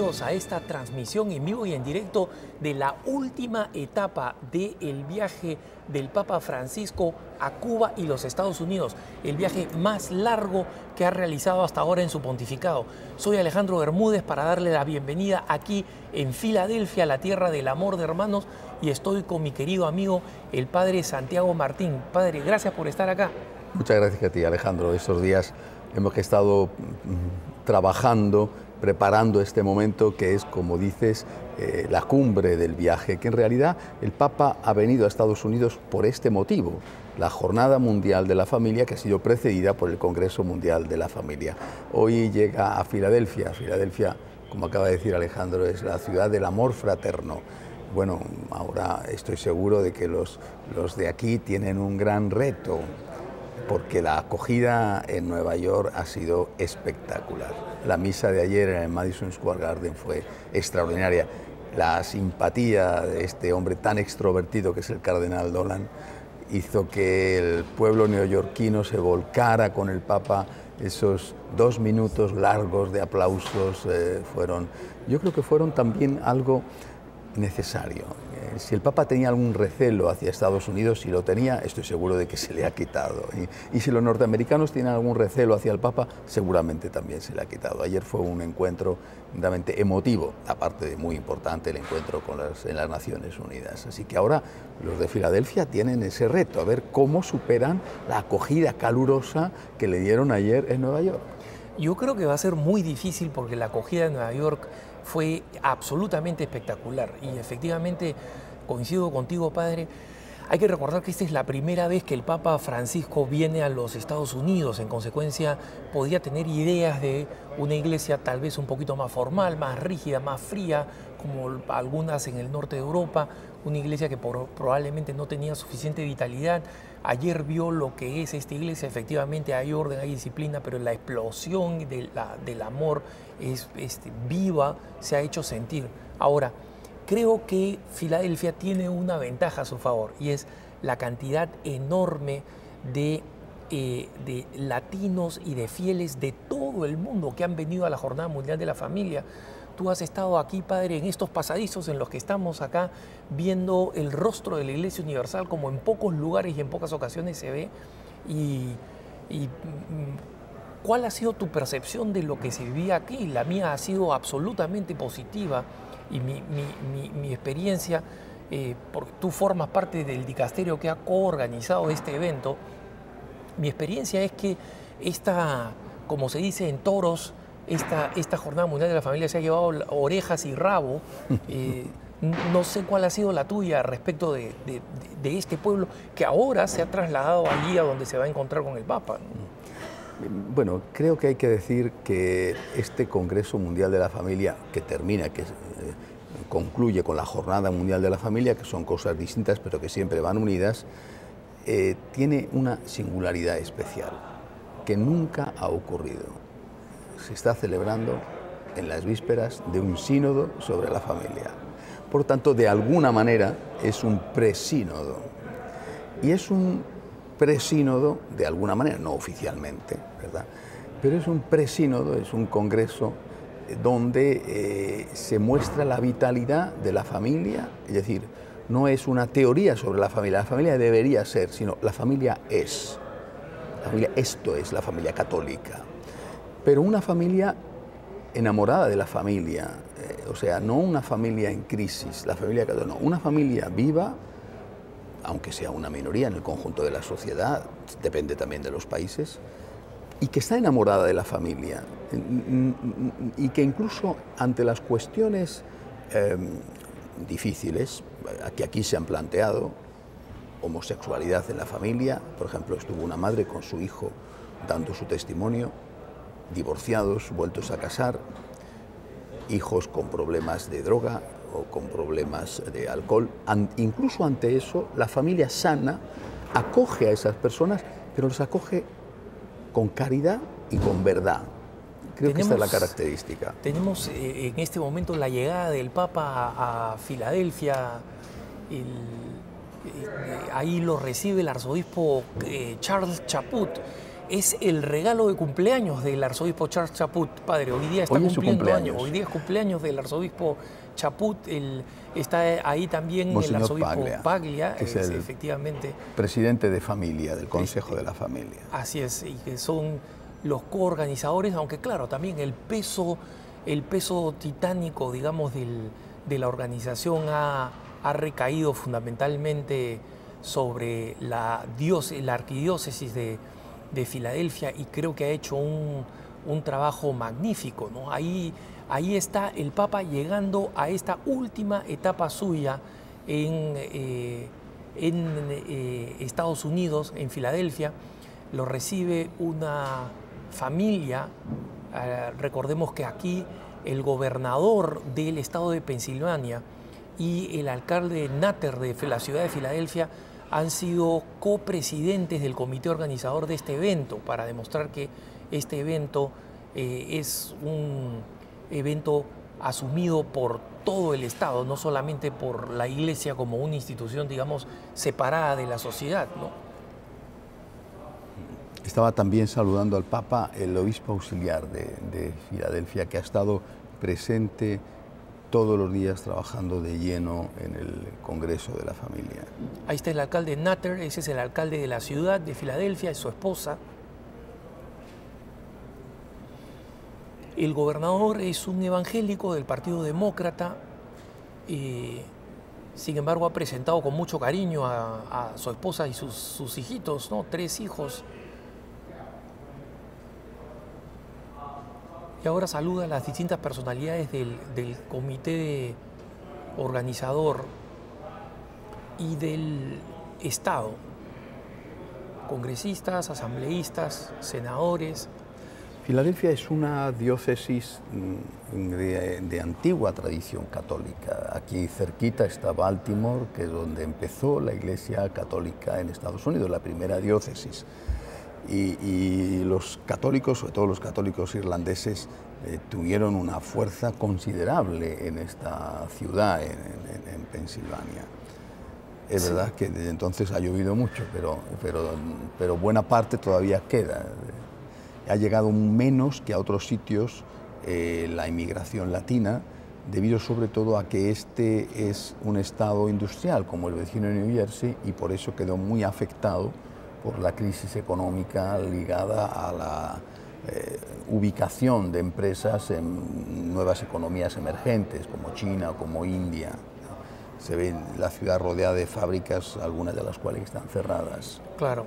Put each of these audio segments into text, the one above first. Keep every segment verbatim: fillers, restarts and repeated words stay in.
bienvenidos a esta transmisión en vivo y en directo de la última etapa del viaje del Papa Francisco a Cuba y los Estados Unidos, el viaje más largo que ha realizado hasta ahora en su pontificado. Soy Alejandro Bermúdez para darle la bienvenida aquí en Filadelfia, la tierra del amor de hermanos, y estoy con mi querido amigo, el Padre Santiago Martín. Padre, gracias por estar acá. Muchas gracias a ti, Alejandro. Estos días hemos estado trabajando, preparando este momento que es, como dices, eh, la cumbre del viaje, que en realidad el Papa ha venido a Estados Unidos por este motivo, la Jornada Mundial de la Familia, que ha sido precedida por el Congreso Mundial de la Familia. Hoy llega a Filadelfia. Filadelfia, como acaba de decir Alejandro, es la ciudad del amor fraterno. Bueno, ahora estoy seguro de que los, los de aquí tienen un gran reto, porque la acogida en Nueva York ha sido espectacular. La misa de ayer en el Madison Square Garden fue extraordinaria. La simpatía de este hombre tan extrovertido que es el cardenal Dolan hizo que el pueblo neoyorquino se volcara con el Papa. Esos dos minutos largos de aplausos eh, fueron, yo creo que fueron también algo necesario. Si el Papa tenía algún recelo hacia Estados Unidos, si lo tenía, estoy seguro de que se le ha quitado. Y, y si los norteamericanos tienen algún recelo hacia el Papa, seguramente también se le ha quitado. Ayer fue un encuentro realmente emotivo, aparte de muy importante el encuentro con las, en las Naciones Unidas. Así que ahora los de Filadelfia tienen ese reto, a ver cómo superan la acogida calurosa que le dieron ayer en Nueva York. Yo creo que va a ser muy difícil porque la acogida en Nueva York fue absolutamente espectacular y efectivamente coincido contigo, padre. Hay que recordar que esta es la primera vez que el Papa Francisco viene a los Estados Unidos. En consecuencia, podía tener ideas de una iglesia tal vez un poquito más formal, más rígida, más fría, como algunas en el norte de Europa, una iglesia que por, probablemente no tenía suficiente vitalidad. Ayer vio lo que es esta iglesia, efectivamente hay orden, hay disciplina, pero la explosión de la, del amor es, es viva, se ha hecho sentir. Ahora, creo que Filadelfia tiene una ventaja a su favor y es la cantidad enorme de, eh, de latinos y de fieles de todo el mundo que han venido a la Jornada Mundial de la Familia. Tú has estado aquí, padre, en estos pasadizos en los que estamos acá viendo el rostro de la Iglesia Universal como en pocos lugares y en pocas ocasiones se ve. Y, y ¿cuál ha sido tu percepción de lo que se vivía aquí? La mía ha sido absolutamente positiva y mi, mi, mi, mi experiencia, eh, porque tú formas parte del dicasterio que ha coorganizado este evento, mi experiencia es que esta, como se dice en toros, Esta, esta Jornada Mundial de la Familia se ha llevado orejas y rabo. Eh, no sé cuál ha sido la tuya respecto de, de, de este pueblo que ahora se ha trasladado allí a donde se va a encontrar con el Papa, ¿no? Bueno, creo que hay que decir que este Congreso Mundial de la Familia, que termina, que eh, concluye con la Jornada Mundial de la Familia, que son cosas distintas pero que siempre van unidas, eh, tiene una singularidad especial que nunca ha ocurrido. Se está celebrando en las vísperas de un sínodo sobre la familia. Por tanto, de alguna manera es un presínodo. Y es un presínodo, de alguna manera, no oficialmente, ¿verdad? Pero es un presínodo, es un congreso donde eh, se muestra la vitalidad de la familia, es decir, no es una teoría sobre la familia, la familia debería ser, sino la familia es. La familia, esto es la familia católica. Pero una familia enamorada de la familia, eh, o sea, no una familia en crisis, la familia católica, no, una familia viva, aunque sea una minoría en el conjunto de la sociedad, depende también de los países, y que está enamorada de la familia, y que incluso ante las cuestiones eh, difíciles, que aquí se han planteado, homosexualidad en la familia, por ejemplo, estuvo una madre con su hijo dando su testimonio, divorciados, vueltos a casar, hijos con problemas de droga o con problemas de alcohol. An- incluso ante eso, la familia sana acoge a esas personas, pero los acoge con caridad y con verdad. Creo tenemos, que esta es la característica. Tenemos eh, en este momento la llegada del Papa a, a Filadelfia. El, eh, ahí lo recibe el arzobispo eh, Charles Chaput. es el regalo de cumpleaños del arzobispo Charles Chaput, padre. Hoy día está Hoy es su cumpliendo cumpleaños. años. Hoy día es cumpleaños del arzobispo Chaput. El, está ahí también Monseñor el arzobispo Paglia, Paglia, que es es, el efectivamente. presidente de familia, del Consejo de la Familia. Así es, y que son los coorganizadores, aunque claro, también el peso, el peso titánico, digamos, del, de la organización ha, ha recaído fundamentalmente sobre la, diócesis, la arquidiócesis de, de Filadelfia, y creo que ha hecho un, un trabajo magnífico, ¿no? Ahí, ahí está el Papa llegando a esta última etapa suya en, eh, en eh, Estados Unidos, en Filadelfia. Lo recibe una familia. Eh, recordemos que aquí el gobernador del estado de Pensilvania y el alcalde Natter de la ciudad de Filadelfia han sido copresidentes del comité organizador de este evento, para demostrar que este evento eh, es un evento asumido por todo el Estado, no solamente por la Iglesia como una institución, digamos, separada de la sociedad, ¿no? Estaba también saludando al Papa el obispo auxiliar de, de Filadelfia, que ha estado presente todos los días trabajando de lleno en el Congreso de la Familia. Ahí está el alcalde Natter, ese es el alcalde de la ciudad de Filadelfia, es su esposa. El gobernador es un evangélico del Partido Demócrata, eh, sin embargo ha presentado con mucho cariño a, a su esposa y sus, sus hijitos, ¿no? Tres hijos. Y ahora saluda a las distintas personalidades del, del comité organizador y del Estado, congresistas, asambleístas, senadores. Filadelfia es una diócesis de, de antigua tradición católica. Aquí cerquita está Baltimore, que es donde empezó la Iglesia Católica en Estados Unidos, la primera diócesis. Y, y los católicos, sobre todo los católicos irlandeses, eh, tuvieron una fuerza considerable en esta ciudad, en, en, en Pensilvania. Es sí. verdad que desde entonces ha llovido mucho, pero, pero, pero buena parte todavía queda. Ha llegado menos que a otros sitios eh, la inmigración latina, debido sobre todo a que este es un estado industrial como el vecino de New Jersey, y por eso quedó muy afectado por la crisis económica ligada a la eh, ubicación de empresas en nuevas economías emergentes, como China o como India. Se ve la ciudad rodeada de fábricas, algunas de las cuales están cerradas. Claro.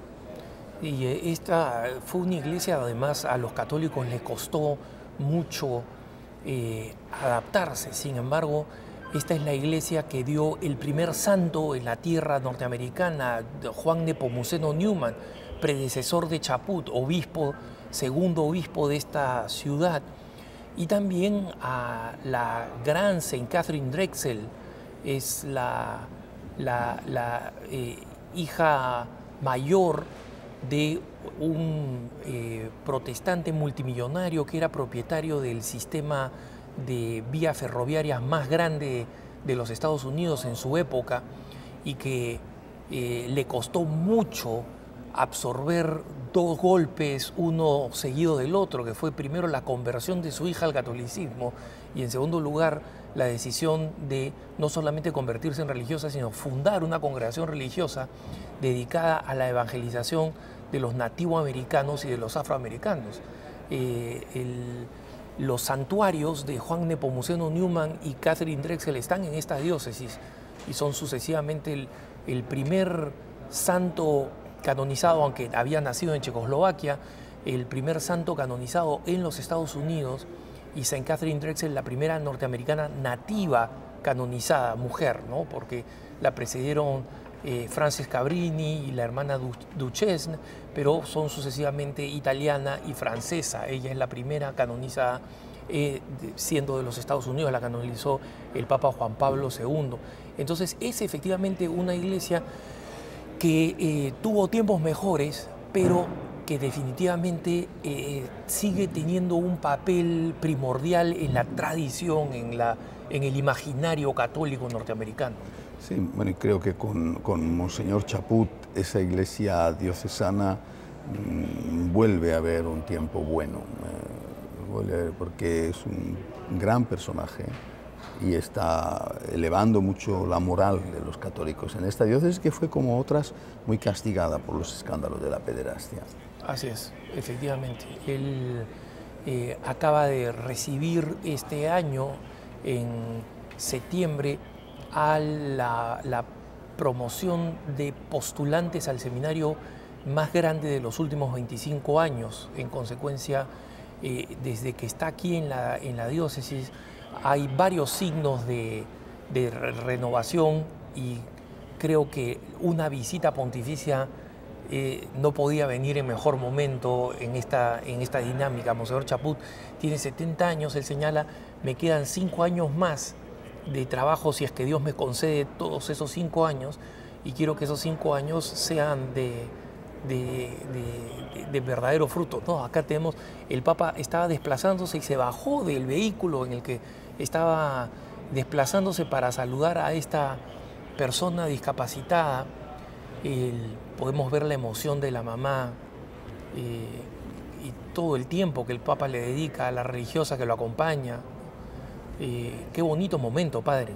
Y esta fue una iglesia, además, a los católicos les costó mucho eh, adaptarse. Sin embargo, esta es la iglesia que dio el primer santo en la tierra norteamericana, Juan Nepomuceno Newman, predecesor de Chaput, obispo, segundo obispo de esta ciudad. Y también a la gran Saint Catherine Drexel, es la, la, la eh, hija mayor de un eh, protestante multimillonario que era propietario del sistema de vías ferroviarias más grande de los Estados Unidos en su época, y que eh, le costó mucho absorber dos golpes, uno seguido del otro, que fue primero la conversión de su hija al catolicismo y en segundo lugar la decisión de no solamente convertirse en religiosa, sino fundar una congregación religiosa dedicada a la evangelización de los nativoamericanos y de los afroamericanos. Eh, el, los santuarios de Juan Nepomuceno Newman y Catherine Drexel están en esta diócesis y son sucesivamente el, el primer santo canonizado, aunque había nacido en Checoslovaquia, el primer santo canonizado en los Estados Unidos, y Saint Catherine Drexel la primera norteamericana nativa canonizada, mujer, ¿no? Porque la precedieron eh, Frances Cabrini y la hermana Duchesne, pero son sucesivamente italiana y francesa. Ella es la primera canonizada, eh, siendo de los Estados Unidos, la canonizó el Papa Juan Pablo segundo. Entonces es efectivamente una iglesia que eh, tuvo tiempos mejores, pero que definitivamente eh, sigue teniendo un papel primordial en la tradición, en, la, en el imaginario católico norteamericano. Sí, bueno, y creo que con, con Monseñor Chaput, esa iglesia diocesana mmm, vuelve a haber un tiempo bueno, eh, vuelve a haber, porque es un gran personaje y está elevando mucho la moral de los católicos en esta diócesis, que fue, como otras, muy castigada por los escándalos de la pederastia. Así es, efectivamente. Él eh, acaba de recibir este año, en septiembre, a la, la promoción de postulantes al seminario más grande de los últimos veinticinco años. En consecuencia, eh, desde que está aquí en la, en la diócesis, hay varios signos de, de renovación, y creo que una visita pontificia eh, no podía venir en mejor momento en esta, en esta dinámica. Monseñor Chaput tiene setenta años, él señala: me quedan cinco años más de trabajo si es que Dios me concede todos esos cinco años, y quiero que esos cinco años sean de, de, de, de verdadero fruto. No, acá tenemos, el Papa estaba desplazándose y se bajó del vehículo en el que estaba desplazándose para saludar a esta persona discapacitada. El, podemos ver la emoción de la mamá eh, y todo el tiempo que el Papa le dedica a la religiosa que lo acompaña. Eh, qué bonito momento, padre.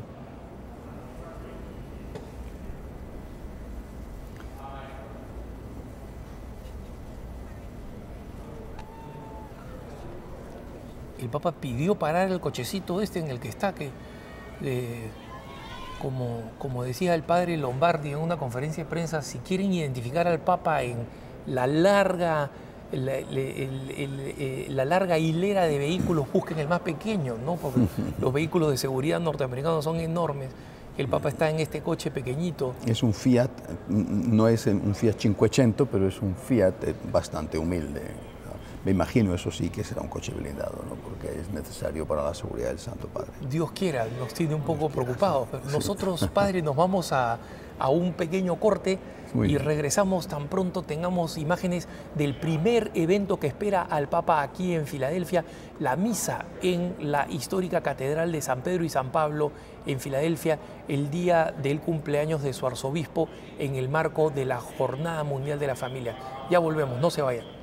El Papa pidió parar el cochecito este en el que está, que eh, como, como decía el padre Lombardi en una conferencia de prensa, si quieren identificar al Papa en la larga, la, el, el, el, la larga hilera de vehículos, busquen el más pequeño, ¿no? Porque los vehículos de seguridad norteamericanos son enormes. El Papa está en este coche pequeñito. Es un Fiat, no es un Fiat cinquecento, pero es un Fiat bastante humilde. Me imagino, eso sí, que será un coche blindado, ¿no? Porque es necesario para la seguridad del Santo Padre. Dios quiera, nos tiene un poco preocupados. Sí. Nosotros, padre, nos vamos a, a un pequeño corte y regresamos tan pronto tengamos imágenes del primer evento que espera al Papa aquí en Filadelfia, la misa en la histórica Catedral de San Pedro y San Pablo en Filadelfia, el día del cumpleaños de su arzobispo, en el marco de la Jornada Mundial de la Familia. Ya volvemos, no se vayan.